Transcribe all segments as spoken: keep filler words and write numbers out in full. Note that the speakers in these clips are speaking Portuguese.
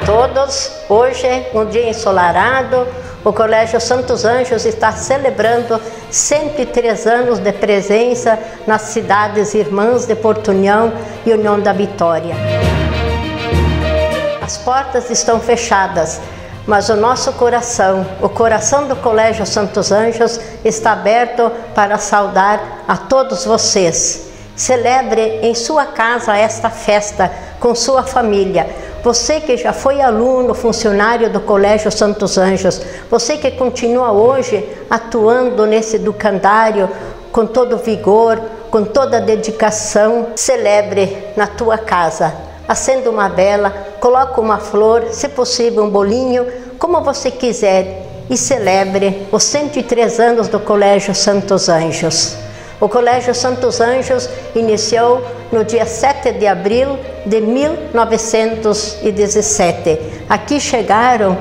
todos. Hoje, um dia ensolarado, o Colégio Santos Anjos está celebrando cento e três anos de presença nas cidades irmãs de Porto União e União da Vitória. As portas estão fechadas, mas o nosso coração, o coração do Colégio Santos Anjos, está aberto para saudar a todos vocês. Celebre em sua casa esta festa com sua família. Você que já foi aluno, funcionário do Colégio Santos Anjos, você que continua hoje atuando nesse educandário com todo vigor, com toda dedicação, celebre na tua casa. Acenda uma vela, coloque uma flor, se possível um bolinho, como você quiser, e celebre os cento e três anos do Colégio Santos Anjos. O Colégio Santos Anjos iniciou no dia sete de abril de mil novecentos e dezessete. Aqui chegaram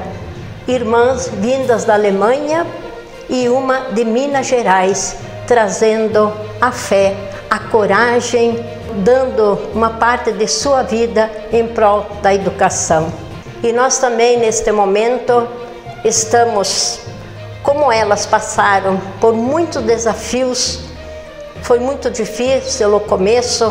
irmãs vindas da Alemanha e uma de Minas Gerais, trazendo a fé, a coragem, dando uma parte de sua vida em prol da educação. E nós também, neste momento, estamos, como elas passaram por muitos desafios. Foi muito difícil o começo,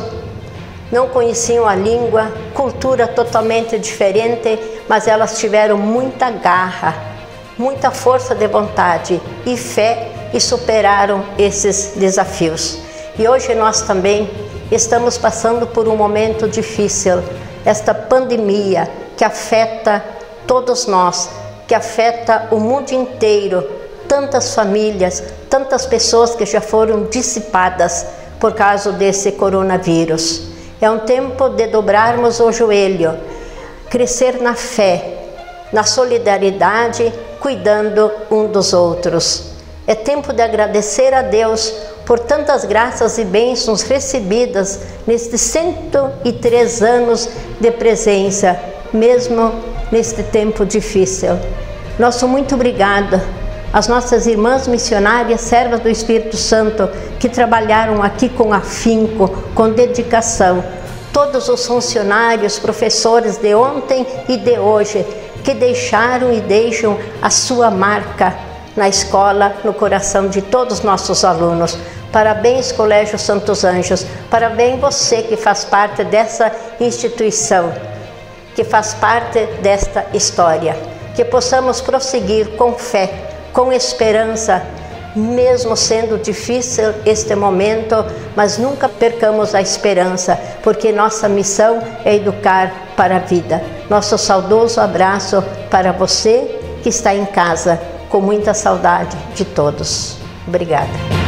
não conheciam a língua, cultura totalmente diferente, mas elas tiveram muita garra, muita força de vontade e fé e superaram esses desafios. E hoje nós também estamos passando por um momento difícil, esta pandemia que afeta todos nós, que afeta o mundo inteiro, tantas famílias, tantas pessoas que já foram dissipadas por causa desse coronavírus. É um tempo de dobrarmos o joelho, crescer na fé, na solidariedade, cuidando um dos outros. É tempo de agradecer a Deus por tantas graças e bênçãos recebidas nestes cento e três anos de presença, mesmo neste tempo difícil. Nosso muito obrigado às nossas irmãs missionárias, servas do Espírito Santo, que trabalharam aqui com afinco, com dedicação. Todos os funcionários, professores de ontem e de hoje, que deixaram e deixam a sua marca na escola, no coração de todos os nossos alunos. Parabéns, Colégio Santos Anjos. Parabéns você que faz parte dessa instituição, que faz parte desta história. Que possamos prosseguir com fé, com esperança, mesmo sendo difícil este momento, mas nunca percamos a esperança, porque nossa missão é educar para a vida. Nosso saudoso abraço para você que está em casa, com muita saudade de todos. Obrigada.